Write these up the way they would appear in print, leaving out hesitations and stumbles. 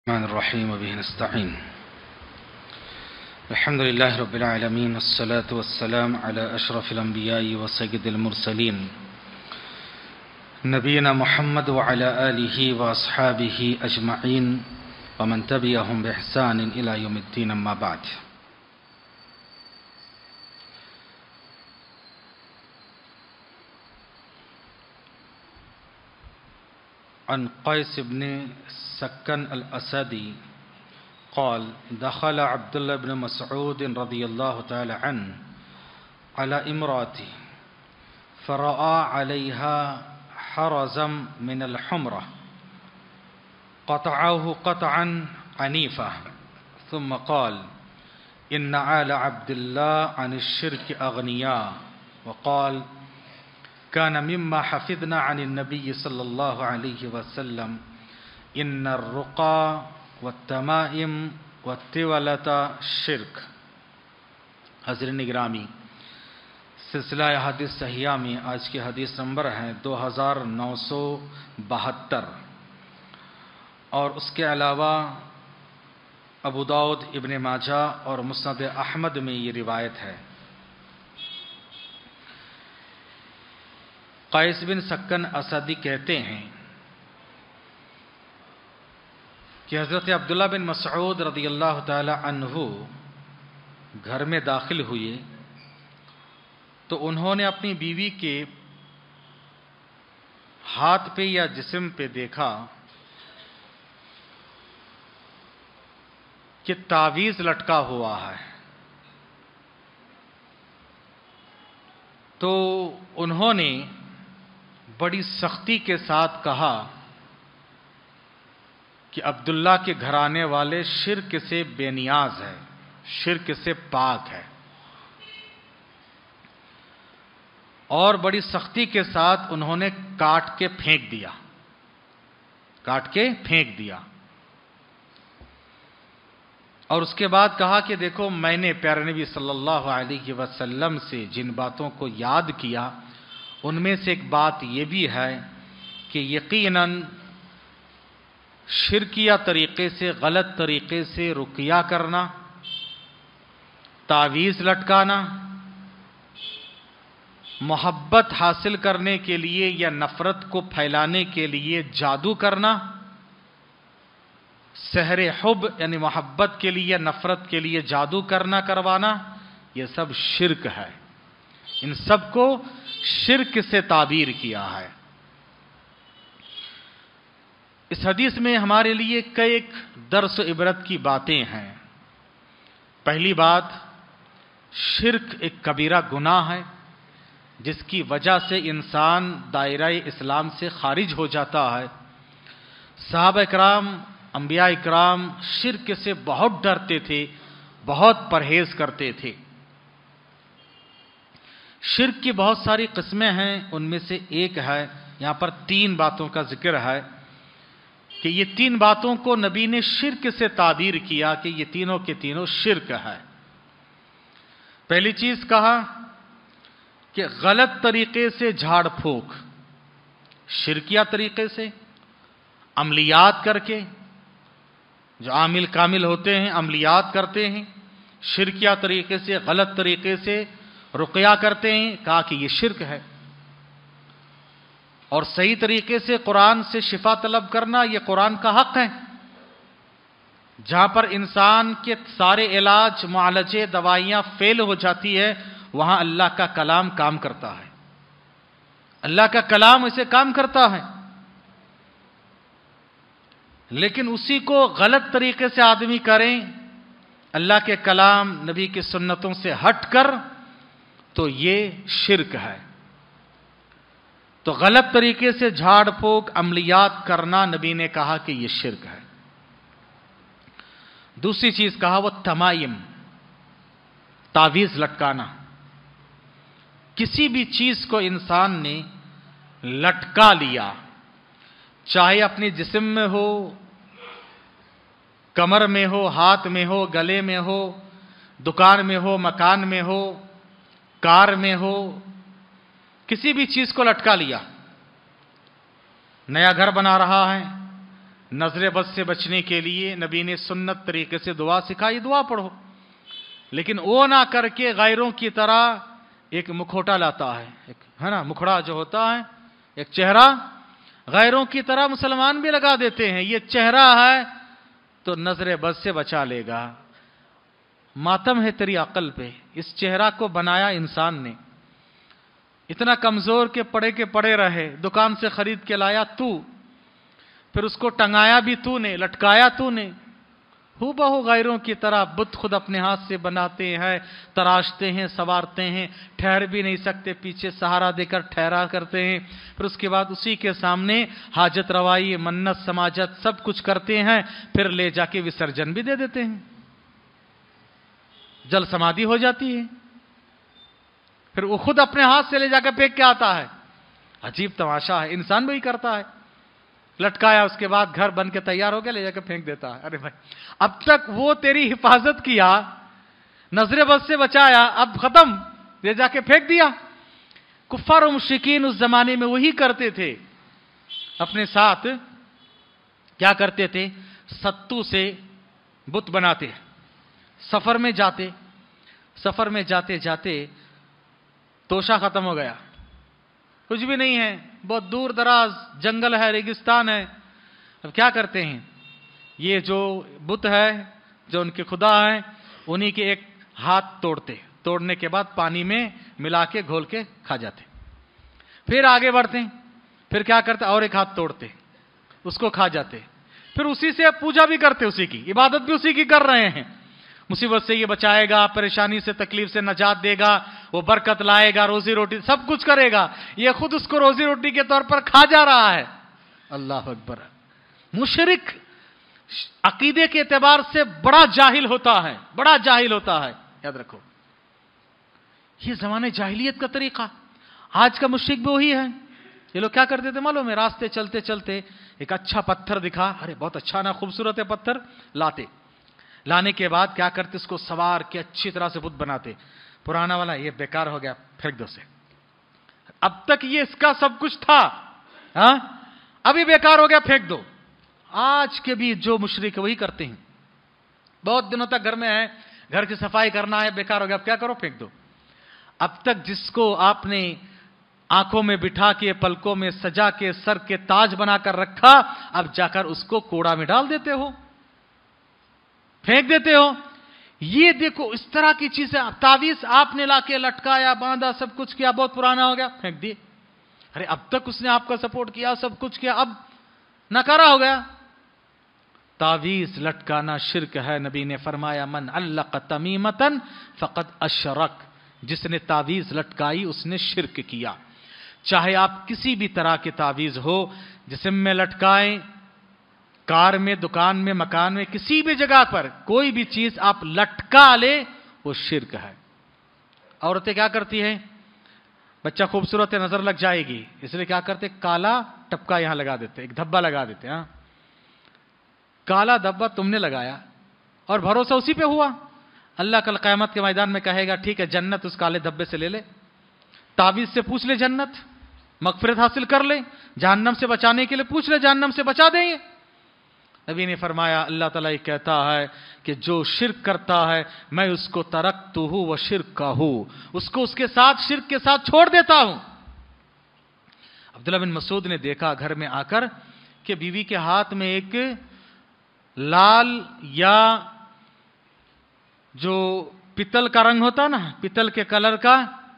الرحمن الرحيم وبه نستعين. الحمد لله رب العالمين، والصلاة والسلام على أشرف الأنبياء وسيد المرسلين نبينا محمد وعلى آله وأصحابه أجمعين ومن تبعهم بإحسان إلى يوم الدين، أما بعد. عن قيس بن سكن الأسدي قال: دخل عبد الله بن مسعود رضي الله تعالى عنه على امرأته فرأى عليها حرزا من الحمرة قطعه قطعا عنيفا ثم قال: إن آل عبد الله عن الشرك أغنياء. وقال: كان مما حفظنا عن النبي صلی اللہ علیہ وسلم ان الرقى والتمائم والتولة شرک. حضرین گرامی، سلسلہ حدیث صحیحہ میں آج کی حدیث نمبر ہے 2972، اور اس کے علاوہ ابو داؤد، ابن ماجہ اور مسند احمد میں یہ روایت ہے. قیس بن سکن اسدی کہتے ہیں کہ حضرت عبداللہ بن مسعود رضی اللہ تعالی عنہ گھر میں داخل ہوئے تو انہوں نے اپنی بیوی کے ہاتھ پہ یا جسم پہ دیکھا کہ تعویذ لٹکا ہوا ہے. تو انہوں نے بڑی سختی کے ساتھ کہا کہ عبداللہ کے گھرانے والے شرک سے بے نیاز ہے، شرک سے پاک ہے، اور بڑی سختی کے ساتھ انہوں نے کاٹ کے پھینک دیا. اور اس کے بعد کہا کہ دیکھو، میں نے پیارے نبی صلی اللہ علیہ وسلم سے جن باتوں کو یاد کیا ان میں سے ایک بات یہ بھی ہے کہ یقیناً شرکیہ طریقے سے، غلط طریقے سے رقیہ کرنا، تعویذ لٹکانا، محبت حاصل کرنے کے لیے یا نفرت کو پھیلانے کے لیے جادو کرنا، سحر حب یعنی محبت کے لیے، نفرت کے لیے جادو کروانا، یہ سب شرک ہے. ان سب کو شرک سے تعبیر کیا ہے. اس حدیث میں ہمارے لیے کئی درس و عبرت کی باتیں ہیں. پہلی بات، شرک ایک کبیرہ گناہ ہے جس کی وجہ سے انسان دائرہ اسلام سے خارج ہو جاتا ہے. صحابہ اکرام، انبیاء اکرام شرک سے بہت ڈرتے تھے، بہت پرہیز کرتے تھے. شرک کی بہت ساری قسمیں ہیں، ان میں سے ایک ہے، یہاں پر 3 باتوں کا ذکر ہے کہ یہ 3 باتوں کو نبی نے شرک سے تعبیر کیا کہ یہ تینوں کے تینوں شرک ہے. پہلی چیز کہا کہ غلط طریقے سے جھاڑ پھونک، شرکیہ طریقے سے، عملیات کر کے، جو عامل کامل ہوتے ہیں عملیات کرتے ہیں، شرکیہ طریقے سے، غلط طریقے سے رقیہ کرتے ہیں، کہا کہ یہ شرک ہے. اور صحیح طریقے سے قرآن سے شفا طلب کرنا، یہ قرآن کا حق ہے. جہاں پر انسان کے سارے علاج، معالجے، دوائیاں فیل ہو جاتی ہے، وہاں اللہ کا کلام کام کرتا ہے. اللہ کا کلام اسے کام کرتا ہے. لیکن اسی کو غلط طریقے سے آدمی کریں، اللہ کے کلام، نبی کی سنتوں سے ہٹ کر، تو یہ شرک ہے. تو غلط طریقے سے جھاڑ پھونک، عملیات کرنا، نبی نے کہا کہ یہ شرک ہے. دوسری چیز کہا وہ تمائم، تعویذ لٹکانا. کسی بھی چیز کو انسان نے لٹکا لیا، چاہے اپنے جسم میں ہو، کمر میں ہو، ہاتھ میں ہو، گلے میں ہو، دکان میں ہو، مکان میں ہو، کار میں ہو، کسی بھی چیز کو لٹکا لیا. نیا گھر بنا رہا ہے، नजर बद से बचने के लिए नबी ने सुन्नत तरीके से दुआ सिखाई, दुआ पढ़ो, लेकिन वो ना करके गैरों की तरह एक मुखौटा लाता है, एक है ना मुखड़ा जो होता है, एक चेहरा गैरों की तरह मुसलमान भी लगा देते हैं। ये चेहरा है तो नजर बद से बचा लेगा। मातम है तेरी अकल पे, इस चेहरा को बनाया इंसान ने, इतना कमजोर के पड़े रहे, दुकान से खरीद के लाया तू, फिर उसको टंगाया भी तूने, लटकाया तूने। हूबहू गैरों की तरह बुत खुद अपने हाथ से बनाते हैं, तराशते हैं, संवारते हैं, ठहर भी नहीं सकते, पीछे सहारा देकर ठहरा करते हैं, फिर उसके बाद उसी के सामने हाजत रवाई, मन्नत, समाजत सब कुछ करते हैं, फिर ले जाके विसर्जन भी दे देते हैं, जल समाधि हो जाती है, फिर वो खुद अपने हाथ से ले जाकर फेंक के आता है। अजीब तमाशा है, इंसान भी करता है, लटकाया, उसके बाद घर बन के तैयार हो गया, ले जाकर फेंक देता है। अरे भाई, अब तक वो तेरी हिफाजत किया, नजर बद से बचाया, अब खत्म, ले जाके फेंक दिया। कुफ्फार और मुश्रिकीन उस जमाने में वही करते थे, अपने साथ क्या करते थे, सत्तू से बुत बनाते, सफर में जाते जाते तोशा खत्म हो गया, कुछ भी नहीं है, बहुत दूर दराज जंगल है, रेगिस्तान है। अब क्या करते हैं, ये जो बुत है, जो उनके खुदा है, उन्हीं के एक हाथ तोड़ने के बाद पानी में मिला के घोल के खा जाते, फिर आगे बढ़ते, फिर क्या करते, और एक हाथ तोड़ते, उसको खा जाते, फिर उसी से पूजा भी करते, उसी की इबादत भी उसी की कर रहे हैं। मुसीबत से ये बचाएगा, परेशानी से तकलीफ से नजात देगा, वो बरकत लाएगा, रोजी रोटी सब कुछ करेगा, ये खुद उसको रोजी रोटी के तौर पर खा जा रहा है। अल्लाह अकबर। मुशरिक अकीदे के एतबार से बड़ा जाहिल होता है, बड़ा जाहिल होता है, याद रखो। ये जमाने जाहिलियत का तरीका, आज का मुशरिक भी वही है। ये लोग क्या करते थे मालूम है, रास्ते चलते चलते एक अच्छा पत्थर दिखा, अरे बहुत अच्छा ना, खूबसूरत है पत्थर, लाने के बाद क्या करते, इसको सवार के अच्छी तरह से बुत बनाते, पुराना वाला ये बेकार हो गया, फेंक दो से, अब तक ये इसका सब कुछ था, अभी बेकार हो गया, फेंक दो। आज के भी जो मुशरिक वही करते हैं, बहुत दिनों तक घर में है, घर की सफाई करना है, बेकार हो गया, अब क्या करो, फेंक दो। अब तक जिसको आपने आंखों में बिठा के, पलकों में सजा के, सर के ताज बनाकर रखा, अब जाकर उसको कूड़ा में डाल देते हो, फेंक देते हो। ये देखो इस तरह की चीजें, तावीज आपने लाके लटकाया, बांधा, सब कुछ किया, बहुत पुराना हो गया, फेंक दिए। अरे अब तक उसने आपका सपोर्ट किया, सब कुछ किया, अब नकारा हो गया। तावीज लटकाना शिर्क है। नबी ने फरमाया, मन अल्लक़ तमीमतन फ़क़द अशरक, जिसने तावीज लटकाई उसने शिर्क किया। चाहे आप किसी भी तरह के तावीज हो, जिस्म में लटकाएं, कार में, दुकान में, मकान में, किसी भी जगह पर कोई भी चीज आप लटका ले, वो शिर्क है। औरतें क्या करती हैं, बच्चा खूबसूरत है, नजर लग जाएगी, इसलिए क्या करते, काला टपका यहां लगा देते, एक धब्बा लगा देते। काला धब्बा तुमने लगाया और भरोसा उसी पे हुआ। अल्लाह कल क़यामत के मैदान में कहेगा, ठीक है जन्नत उस काले धब्बे से ले ले, तावीज से पूछ ले जन्नत, मगफिरत हासिल कर ले, जहन्नम से बचाने के लिए पूछ ले, जहन्नम से बचा देंगे। नबी ने फरमाया, अल्लाह ताला कहता है कि जो शिर्क करता है मैं उसको तरक्तुहु व शिर्कहु, उसको उसके साथ, शिर्क के साथ छोड़ देता हूं। अब्दुल्लाह बिन मसूद ने देखा घर में आकर कि बीवी के हाथ में एक लाल या जो पित्तल का रंग होता ना, पित्तल के कलर का,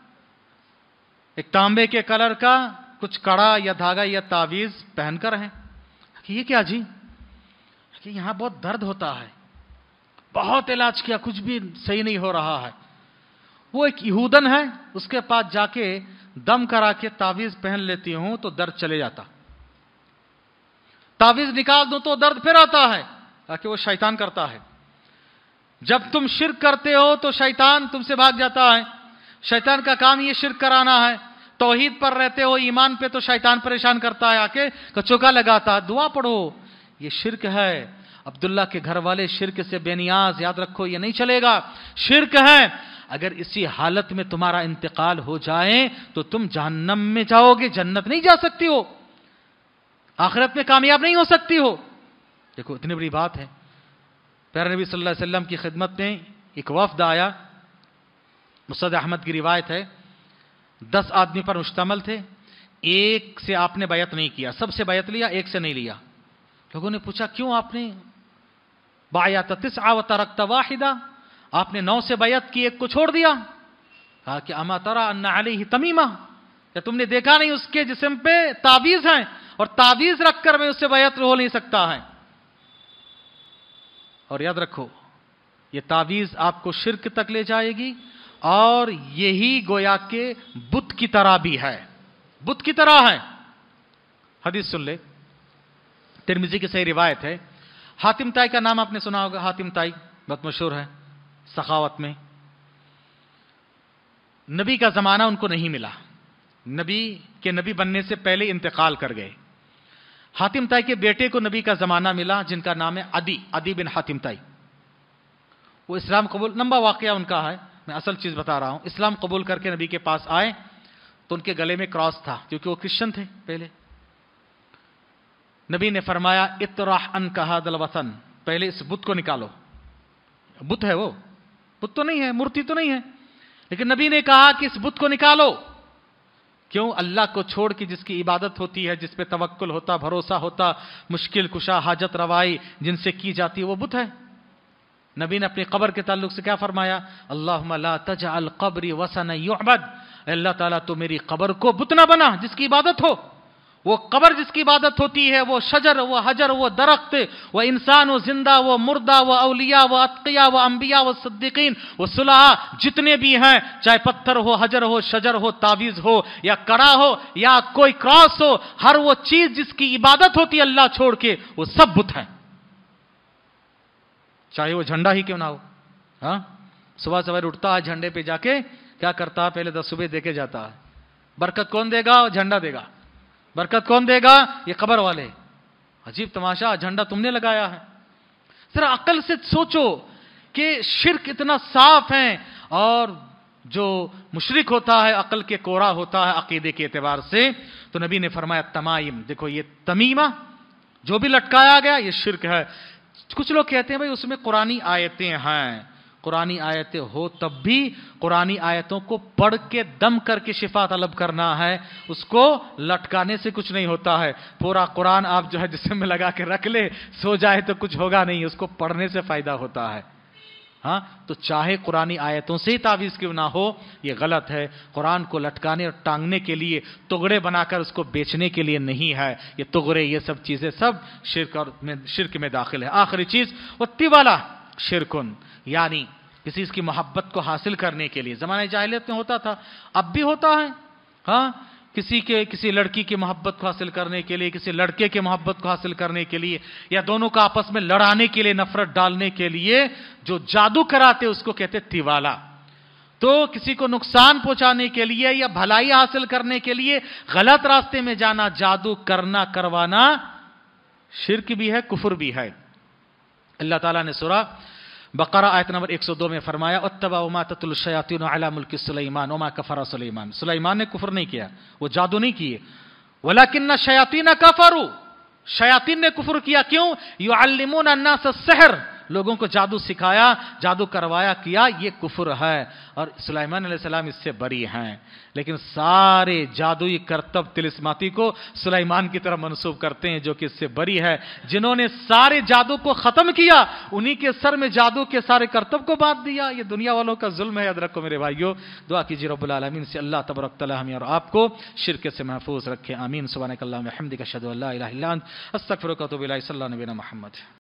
एक तांबे के कलर का कुछ कड़ा या धागा या तावीज पहनकर है। ये क्या जी, कि यहां बहुत दर्द होता है, बहुत इलाज किया, कुछ भी सही नहीं हो रहा है। वो एक यहूदन है, उसके पास जाके दम करा के तावीज पहन लेती हूं तो दर्द चले जाता, तावीज निकाल दो तो दर्द फिर आता है, ताकि वो शैतान करता है। जब तुम शिर्क करते हो तो शैतान तुमसे भाग जाता है, शैतान का काम ये शिर्क कराना है। तौहीद पर रहते हो, ईमान पे, तो शैतान परेशान करता है, आके कचोका लगाता है, दुआ पढ़ो, ये शिर्क है। अब्दुल्ला के घर वाले शिर्क से बेनियाज, याद रखो ये नहीं चलेगा, शिर्क है। अगर इसी हालत में तुम्हारा इंतकाल हो जाए तो तुम जहन्नम में जाओगे, जन्नत नहीं जा सकती हो, आखिरत में कामयाब नहीं हो सकती हो। دیکھو اتنی بڑی بات ہے. پیارے نبی صلی اللہ علیہ وسلم کی خدمت میں ایک وفد آیا. مسند احمد کی روایت ہے 10 آدمی پر مشتمل تھے. ایک سے آپ نے بیعت نہیں کیا, سب سے بیعت لیا, ایک سے نہیں لیا. لوگوں نے پوچھا کیوں آپ نے بایعت 9 وترکت واحدہ, آپ نے 9 سے بیعت کی, ایک کو چھوڑ دیا. کہا کہ اما تری ان علیہ تمیمہ, کیا تم نے دیکھا نہیں اس کے جسم پہ تعویذ ہیں, اور تعویذ رکھ کر میں اس سے بیعت ہو نہیں سکتا ہے. اور یاد رکھو یہ تعویذ آپ کو شرک تک لے جائے گی, اور یہی گویا کہ بت کی طرح بھی ہے, بت کی طرح ہے. حدیث سن لے, ترمذی کی صحیح روایت ہے. حاتم طائی کا نام آپ نے سنا ہوگا. حاتم طائی بہت مشہور ہے سخاوت میں. نبی کا زمانہ ان کو نہیں ملا, نبی کے نبی بننے سے پہلے انتقال کر گئے. حاتم طائی کے بیٹے کو نبی کا زمانہ ملا جن کا نام ہے عدی بن حاتم طائی. وہ اسلام قبول, لمبا واقعہ ان کا ہے, میں اصل چیز بتا رہا ہوں. اسلام قبول کر کے نبی کے پاس آئے تو ان کے گلے میں کراس تھا کیونکہ وہ کرسچن تھے پہلے. نبی نے فرمایا اطرح عنک ھذا الوطن, پہلے اس بت کو نکالو. بت ہے وہ, بت تو نہیں ہے, مورتی تو نہیں ہے, لیکن نبی نے کہا کہ اس بت کو نکالو. کیوں؟ اللہ کو چھوڑ کے جس کی عبادت ہوتی ہے, جس پہ توکل ہوتا, بھروسہ ہوتا, مشکل کشا, حاجت روائی جن سے کی جاتی ہے, وہ بت ہے. نبی نے اپنی قبر کے تعلق سے کیا فرمایا؟ اللہم لا تجعل قبری وثنا یعبد, اللہ تعالیٰ تو میری قبر کو بت نہ بنا جس کی عبادت ہو. وہ قبر جس کی عبادت ہوتی ہے, وہ شجر, وہ حجر, وہ درخت, وہ انسان, وہ زندہ, وہ مردہ, وہ اولیاء, وہ اتقیاء, وہ انبیاء, وہ صدیقین, وہ صلحاء, جتنے بھی ہیں, چاہے پتھر ہو, حجر ہو, شجر ہو, تعویذ ہو, یا کڑا ہو, یا کوئی کراس ہو, ہر وہ چیز جس کی عبادت ہوتی ہے اللہ چھوڑ کے, وہ سب بت ہیں. چاہے وہ جھنڈا ہی کیوں نہ ہو. ہاں, صبح سویر اٹھتا ہے, جھنڈے پہ جا کے کیا کرتا ہے؟ پہلے 10 صبح دے کے جاتا ہے. برکت کون دے گا؟ جھنڈا دے گا. برکت کون دے گا؟ یہ قبر والے. عجیب تماشا, جھنڈا تم نے لگایا ہے. ذرا عقل سے سوچو کہ شرک اتنا صاف ہے, اور جو مشرک ہوتا ہے عقل کے کورا ہوتا ہے عقیدے کے اعتبار سے. تو نبی نے فرمایا تمائم, دیکھو یہ تمیمہ جو بھی لٹکایا گیا یہ شرک ہے. کچھ لوگ کہتے ہیں بھائی اس میں قرآنی آیتیں ہیں. قرآنی آیتیں ہو تب بھی قرآنی آیتوں کو پڑھ کے دم کر کے شفا طلب کرنا ہے, اس کو لٹکانے سے کچھ نہیں ہوتا ہے. پورا قرآن آپ جو ہے جسم میں لگا کے رکھ لے, سو جائے تو کچھ ہوگا نہیں, اس کو پڑھنے سے فائدہ ہوتا ہے. ہاں, تو چاہے قرآنی آیتوں سے ہی تعویذ کیوں نہ ہو, یہ غلط ہے. قرآن کو لٹکانے اور ٹانگنے کے لیے, تغڑے بنا کر اس کو بیچنے کے لیے نہیں ہے. یہ تغڑے, یہ سب چیزیں سب شرک میں داخل ہے. آخری چیز واتبالا شرکن, یعنی کسی کی محبت کو حاصل کرنے کے لیے. زمانہ جاہلیت میں ہوتا تھا, اب بھی ہوتا ہے. ہاں, کسی لڑکی کی محبت کو حاصل کرنے کے لیے, کسی لڑکے کی محبت کو حاصل کرنے کے لیے, یا دونوں کا آپس میں لڑانے کے لیے, نفرت ڈالنے کے لیے جو جادو کراتے اس کو کہتے تیوالا. تو کسی کو نقصان پہنچانے کے لیے یا بھلائی حاصل کرنے کے لیے غلط راستے میں جانا, جادو کرنا, کروانا شرک بھی ہے, کفر بھی ہے. اللہ تعالیٰ نے سورہ بقرہ آیت نمبر 102 میں فرمایا وَاتَّبَعُوا مَا تَتْلُو الشَّيَاطِينُ عَلَىٰ مُلْكِ سُلَيْمَانَ وَمَا كَفَرَ سُلَيْمَانُ. سلیمان نے کفر نہیں کیا, وہ جادو نہیں کیے. وَلَكِنَّ الشَّيَاطِينَ كَفَرُوا, شیاطین نے کفر کیا. کیوں؟ يُعَلِّمُونَ النَّاسَ السِّحْرَ, لوگوں کو جادو سکھایا, جادو کروایا, کیا, یہ کفر ہے. اور سلیمان علیہ السلام اس سے بری ہیں, لیکن سارے جادوئی کرتب طلسماتی کو سلیمان کی طرف منسوب کرتے ہیں جو کہ اس سے بری ہے. جنہوں نے سارے جادو کو ختم کیا, انہی کے سر میں جادو کے سارے کرتب کو باندھ دیا. یہ دنیا والوں کا ظلم ہے, یاد رکھو میرے بھائیو. دعا کیجیے رب العالمین سے اللہ تبارک تعالی ہمیں اور آپ کو شرک سے محفوظ رکھے. آمین. سبحانک اللہم وبحمدک اشہد ان لا الہ الا انت استغفرک و اتوب الیک. صلی اللہ علیہ وسلم محمد.